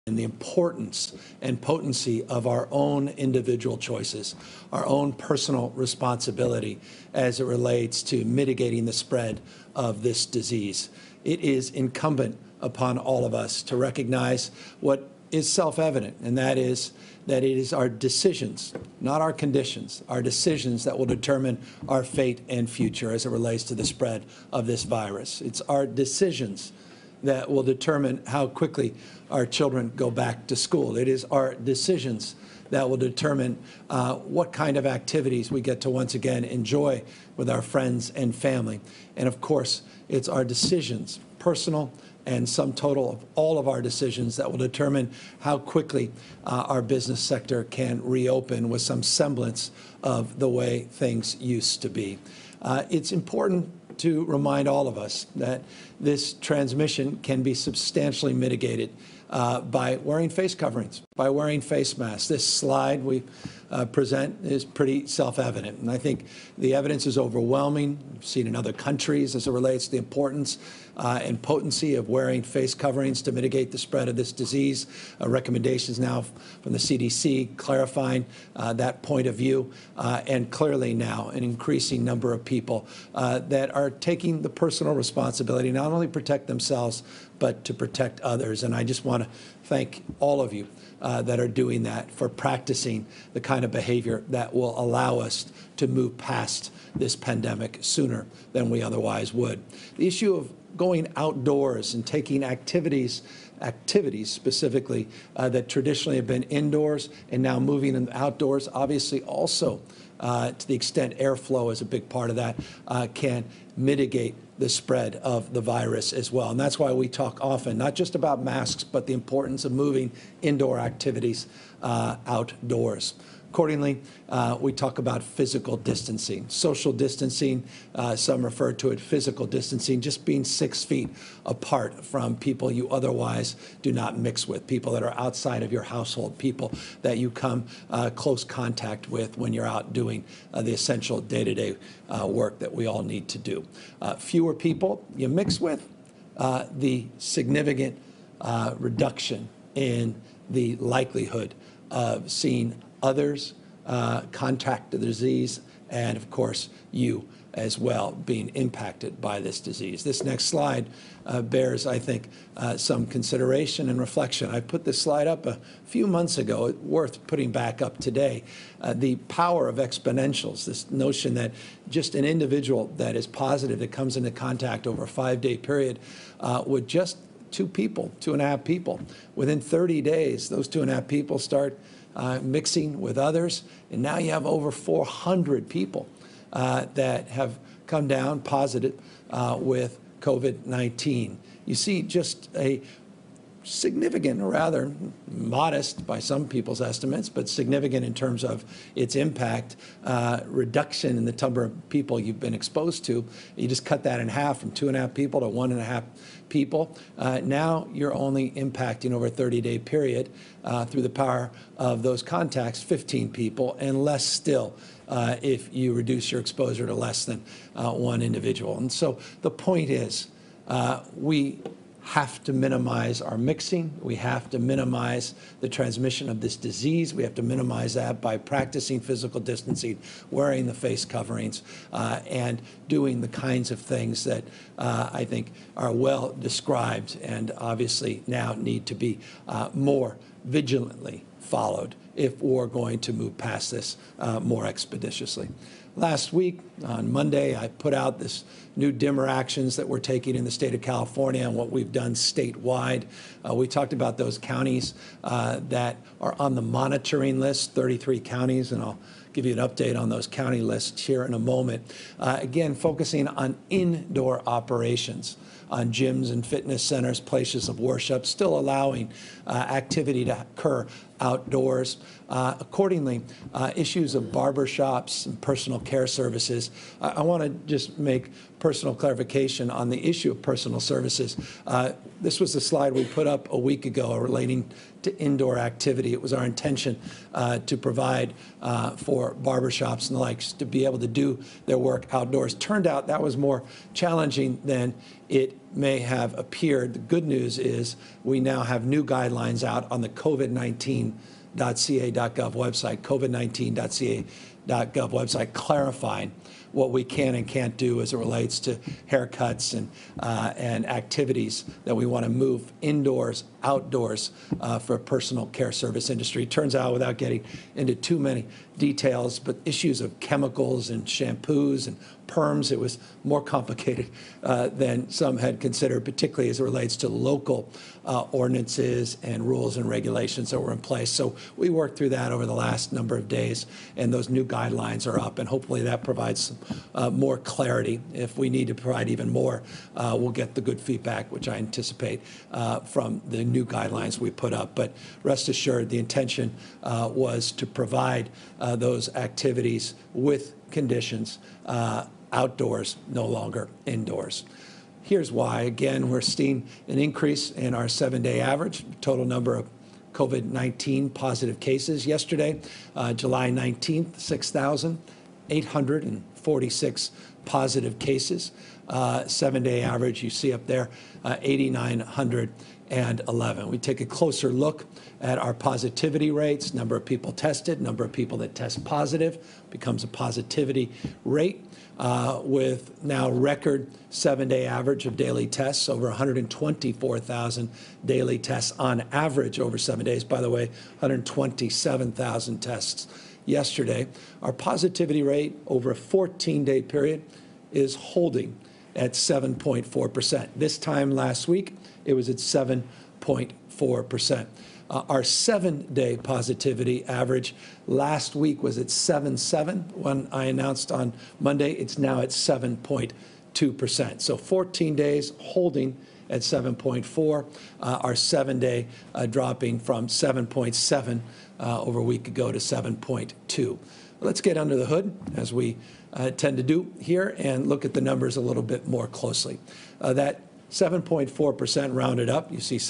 and the importance and potency of our own individual choices, our own personal responsibility as it relates to mitigating the spread of this disease. It is incumbent upon all of us to recognize what is self-evident, and that is that it is our decisions, not our conditions, our decisions that will determine our fate and future as it relates to the spread of this virus. It's our decisions that will determine how quickly our children go back to school. It is our decisions that will determine what kind of activities we get to once again enjoy with our friends and family. And of course, it's our decisions, personal and sum total of all of our decisions, that will determine how quickly our business sector can reopen with some semblance of the way things used to be. It's important to remind all of us that this transmission can be substantially mitigated by wearing face coverings, by wearing face masks. This slide we present is pretty self-evident, and I think the evidence is overwhelming. We've seen in other countries as it relates to the importance and potency of wearing face coverings to mitigate the spread of this disease. Recommendations now from the CDC clarifying that point of view, and clearly now an increasing number of people that are taking the personal responsibility not only to protect themselves, but to protect others. And I just want to thank all of you that are doing that, for practicing the kind of behavior that will allow us to move past this pandemic sooner than we otherwise would. The issue of going outdoors and taking activities specifically that traditionally have been indoors and now moving them outdoors, obviously also to the extent airflow is a big part of that, can mitigate the spread of the virus as well. And that's why we talk often, not just about masks, but the importance of moving indoor activities outdoors. Accordingly, we talk about physical distancing, social distancing. Some refer to it physical distancing, just being 6 feet apart from people you otherwise do not mix with, people that are outside of your household, people that you come close contact with when you're out doing the essential day-to-day work that we all need to do. Fewer people you mix with, the significant reduction in the likelihood of seeing others contract the disease, and of course you as well being impacted by this disease. This next slide bears, I think, some consideration and reflection. I put this slide up a few months ago. It's worth putting back up today. The power of exponentials, this notion that just an individual that is positive, that comes into contact over a 5-day period with just 2.5 people. Within 30 days, those 2.5 people start mixing with others, and now you have over 400 people that have come down positive with COVID-19. You see just a significant, or rather modest by some people's estimates, but significant in terms of its impact, reduction in the number of people you've been exposed to. You just cut that in half from 2.5 people to 1.5 people. Now you're only impacting over a 30-day period through the power of those contacts, 15 people, and less still if you reduce your exposure to less than one individual. And so the point is, we have to minimize our mixing. We have to minimize the transmission of this disease. We have to minimize that by practicing physical distancing, wearing the face coverings, and doing the kinds of things that I think are well described and obviously now need to be more vigilantly followed if we're going to move past this more expeditiously. Last week, on Monday, I put out this new dimmer actions that we're taking in the state of California and what we've done statewide. We talked about those counties that are on the monitoring list, 33 counties, and I'll give you an update on those county lists here in a moment. Again, focusing on indoor operations, on gyms and fitness centers, places of worship, still allowing activity to occur outdoors. Accordingly, issues of barbershops and personal care services. I want to just make personal clarification on the issue of personal services. This was the slide we put up a week ago relating to indoor activity. It was our intention to provide for barbershops and the likes to be able to do their work outdoors. Turned out that was more challenging than it may have appeared, the good news is we now have new guidelines out on the covid19.ca.gov website, covid19.ca.gov website, clarifying what we can and can't do as it relates to haircuts and activities that we want to move indoors, outdoors for personal care service industry. Turns out, without getting into too many details, but issues of chemicals and shampoos and perms, it was more complicated than some had considered, particularly as it relates to local ordinances and rules and regulations that were in place. So we worked through that over the last number of days, and those new guidelines are up, and hopefully that provides some more clarity. If we need to provide even more, we'll get the good feedback, which I anticipate from the new guidelines we put up. But rest assured, the intention was to provide those activities with conditions outdoors, no longer indoors. Here's why. Again, we're seeing an increase in our 7-day average, total number of COVID-19 positive cases. Yesterday, July 19th, 6,846 positive cases. 7-day average, you see up there, 8,911. We take a closer look at our positivity rates, number of people tested, number of people that test positive, becomes a positivity rate. With now record 7-day average of daily tests, over 124,000 daily tests on average over 7 days. By the way, 127,000 tests yesterday. Our positivity rate over a 14-day period is holding at 7.4%. This time last week, it was at 7.4%. Our 7-day positivity average last week was at 7.7. When I announced on Monday, it's now at 7.2%. So 14 days holding at 7.4. Our 7-day dropping from 7.7 over a week ago to 7.2. Let's get under the hood, as we tend to do here, and look at the numbers a little bit more closely. That 7.4% rounded up. You see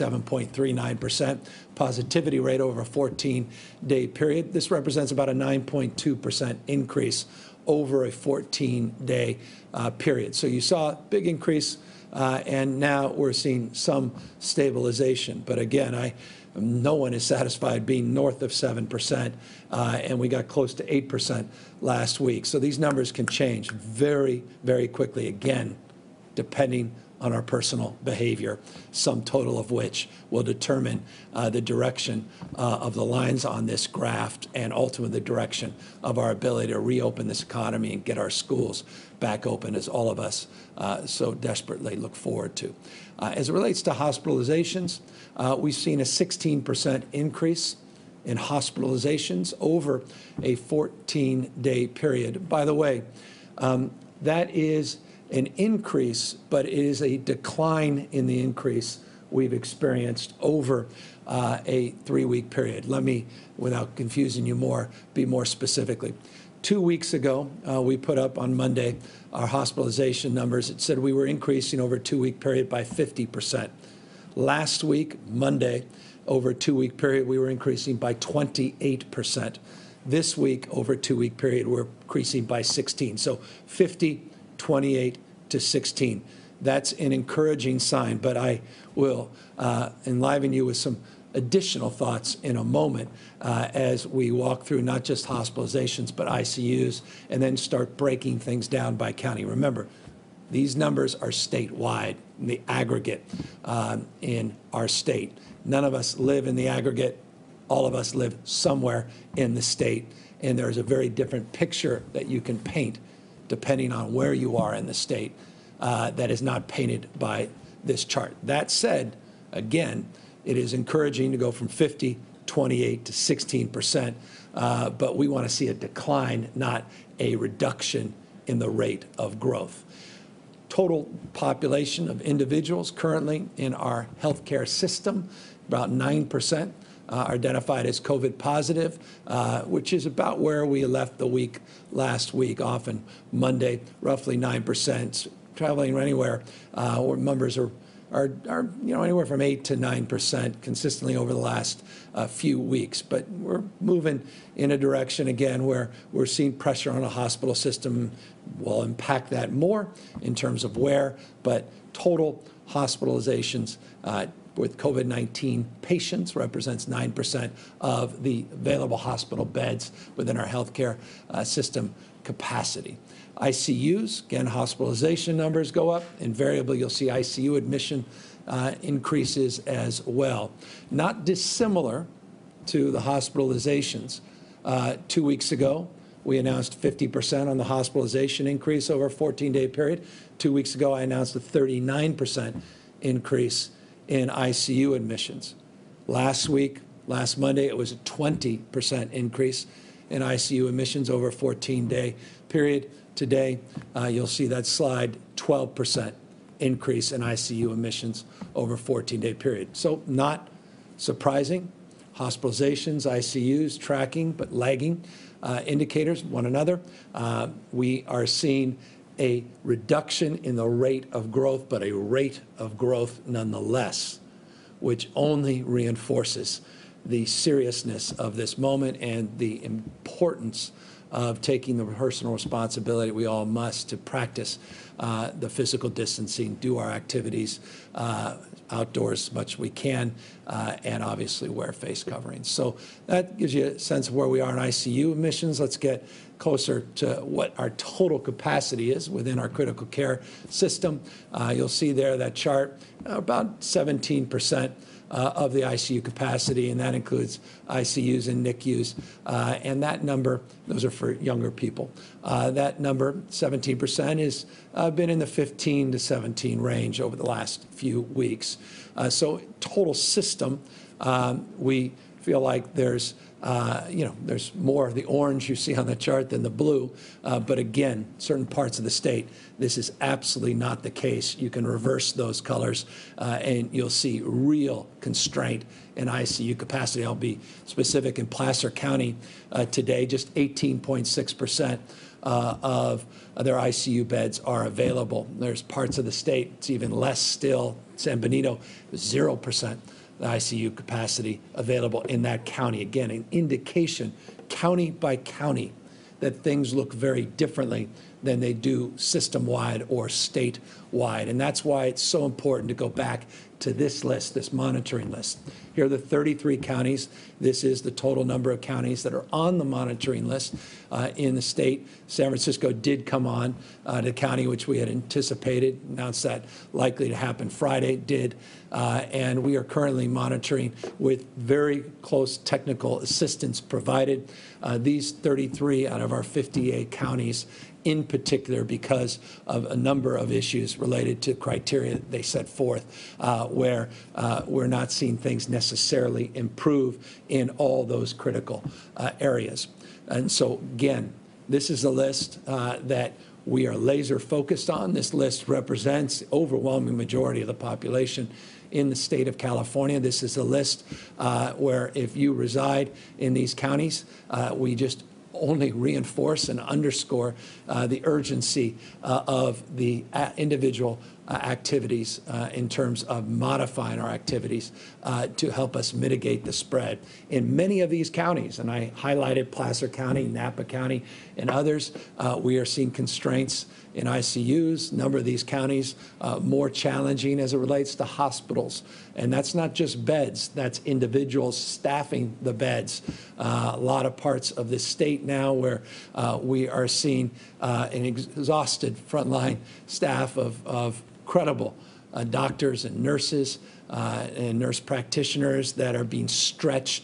7.39% positivity rate over a 14-day period. This represents about a 9.2% increase over a 14-day period. So you saw a big increase, and now we're seeing some stabilization. But again, no one is satisfied being north of 7%, and we got close to 8% last week. So these numbers can change very, very quickly, again, depending on our personal behavior, sum total of which will determine the direction of the lines on this graph and ultimately the direction of our ability to reopen this economy and get our schools back open, as all of us so desperately look forward to. As it relates to hospitalizations, we've seen a 16% increase in hospitalizations over a 14-day period. By the way, that is an increase, but it is a decline in the increase we've experienced over a 3-week period. Let me, without confusing you more, be more specifically. 2 weeks ago, we put up on Monday our hospitalization numbers. It said we were increasing over a 2-week period by 50%. Last week, Monday, over a 2-week period, we were increasing by 28%. This week, over a 2-week period, we're increasing by 16. So 50, 28 to 16. That's an encouraging sign, but I will enliven you with some additional thoughts in a moment as we walk through not just hospitalizations, but ICUs, and then start breaking things down by county. Remember, these numbers are statewide, in the aggregate in our state. None of us live in the aggregate. All of us live somewhere in the state, and there's a very different picture that you can paint depending on where you are in the state that is not painted by this chart. That said, again, it is encouraging to go from 50, 28 to 16%, but we want to see a decline, not a reduction in the rate of growth. Total population of individuals currently in our healthcare system, about 9%. Are identified as COVID positive, which is about where we left the week last week, often Monday, roughly 9%, traveling anywhere where numbers are anywhere from 8 to 9% consistently over the last few weeks. But we're moving in a direction, again, where we're seeing pressure on a hospital system. We'll impact that more in terms of where, but total hospitalizations with COVID-19 patients represents 9% of the available hospital beds within our healthcare system capacity. ICUs, again, hospitalization numbers go up. Invariably, you'll see ICU admission increases as well. Not dissimilar to the hospitalizations. 2 weeks ago, we announced 50% on the hospitalization increase over a 14-day period. 2 weeks ago, I announced a 39% increase in ICU admissions. Last Monday, it was a 20% increase in ICU admissions over a 14-day period. Today, you'll see that slide, 12% increase in ICU admissions over a 14-day period. So not surprising. Hospitalizations, ICUs, tracking, but lagging indicators, one another. We are seeing a reduction in the rate of growth, but a rate of growth nonetheless, which only reinforces the seriousness of this moment and the importance of taking the personal responsibility we all must to practice the physical distancing, do our activities outdoors as much as we can, and obviously wear face coverings. So that gives you a sense of where we are in ICU admissions. Let's get closer to what our total capacity is within our critical care system. You'll see there that chart, about 17% of the ICU capacity, and that includes ICUs and NICUs. And that number, those are for younger people. That number, 17%, has been in the 15 to 17 range over the last few weeks. So total system, we feel like there's more of the orange you see on the chart than the blue. But again, certain parts of the state, this is absolutely not the case. You can reverse those colors, and you'll see real constraint in ICU capacity. I'll be specific. In Placer County today, just 18.6% of their ICU beds are available. There's parts of the state, it's even less still. San Benito, 0%. The ICU capacity available in that county. Again, an indication, county by county, that things look very differently than they do system-wide or state-wide. And that's why it's so important to go back to this list, this monitoring list. Here are the 33 counties. This is the total number of counties that are on the monitoring list in the state. San Francisco did come on the county, which we had anticipated, announced that likely to happen Friday, did. And we are currently monitoring with very close technical assistance provided. These 33 out of our 58 counties, in particular because of a number of issues related to criteria they set forth, where we're not seeing things necessarily improve in all those critical areas. And so, again, this is a list that we are laser focused on. This list represents the overwhelming majority of the population in the state of California. This is a list where if you reside in these counties, we just only reinforce and underscore the urgency of the individual activities in terms of modifying our activities to help us mitigate the spread. In many of these counties, and I highlighted Placer County, Napa County, and others, we are seeing constraints in ICUs. A number of these counties more challenging as it relates to hospitals. And that's not just beds, that's individuals staffing the beds. A lot of parts of the state now where we are seeing an exhausted frontline staff of credible doctors and nurses and nurse practitioners that are being stretched,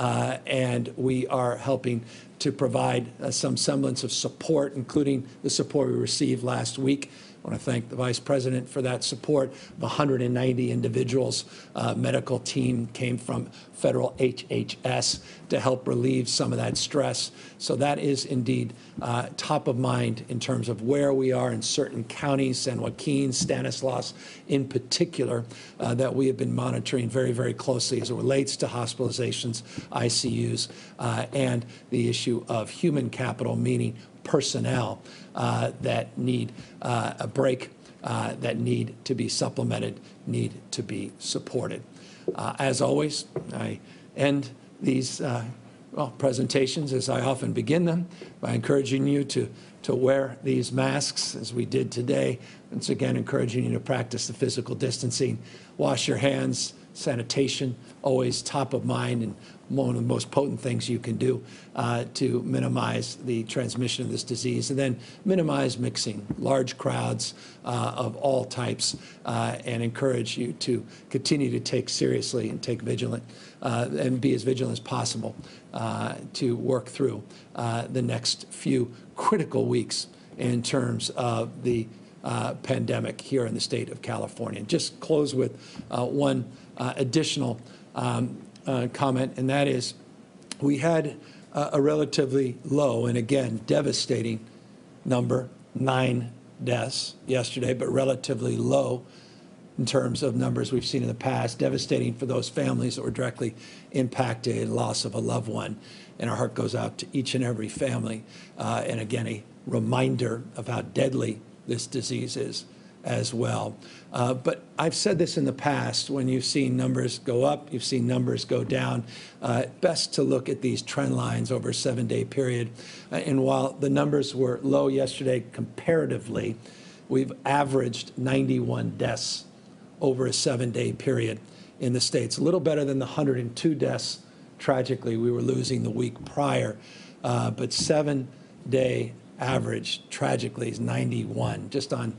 and we are helping to provide some semblance of support, including the support we received last week. I want to thank the Vice President for that support. 190 individuals, medical team came from federal HHS to help relieve some of that stress. So that is indeed top of mind in terms of where we are in certain counties, San Joaquin, Stanislaus in particular, that we have been monitoring very, very closely as it relates to hospitalizations, ICUs, and the issue of human capital, meaning personnel that need a break that need to be supplemented, need to be supported. As always, I end these presentations, as I often begin them, by encouraging you to wear these masks, as we did today. Once again, encouraging you to practice the physical distancing, wash your hands, sanitation, always top of mind, and one of the most potent things you can do to minimize the transmission of this disease, and then minimize mixing, large crowds of all types, and encourage you to continue to take seriously and take vigilant and be as vigilant as possible to work through the next few critical weeks in terms of the pandemic here in the state of California. Just close with one additional comment, and that is we had a relatively low and, again, devastating number, 9 deaths yesterday, but relatively low in terms of numbers we've seen in the past, devastating for those families that were directly impacted, loss of a loved one. And our heart goes out to each and every family. And again, a reminder of how deadly this disease is as well. But I've said this in the past, when you've seen numbers go up, you've seen numbers go down, best to look at these trend lines over a 7-day period. And while the numbers were low yesterday comparatively, we've averaged 91 deaths over a 7-day period in the States, a little better than the 102 deaths, tragically, we were losing the week prior. But 7-day average, tragically, is 91. Just on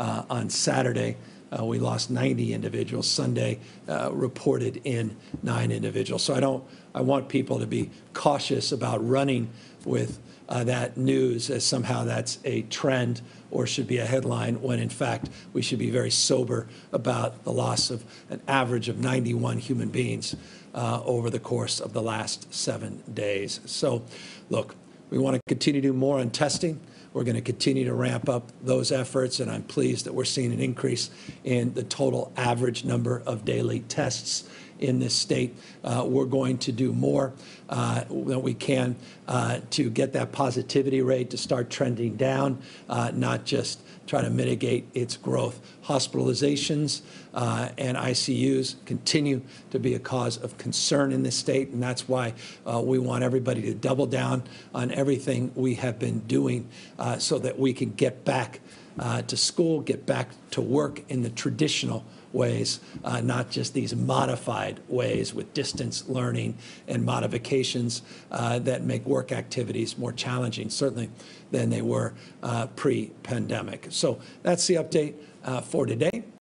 Saturday, we lost 90 individuals. Sunday reported in 9 individuals. So I want people to be cautious about running with that news as somehow that's a trend or should be a headline, when in fact we should be very sober about the loss of an average of 91 human beings over the course of the last 7 days. So look, we want to continue to do more on testing. We're going to continue to ramp up those efforts, and I'm pleased that we're seeing an increase in the total average number of daily tests in this state. We're going to do more that we can to get that positivity rate to start trending down, not just try to mitigate its growth. Hospitalizations and ICUs continue to be a cause of concern in this state, and that's why we want everybody to double down on everything we have been doing so that we can get back to school, get back to work in the traditional ways, not just these modified ways with distance learning and modifications that make work activities more challenging, certainly, than they were pre-pandemic. So that's the update for today.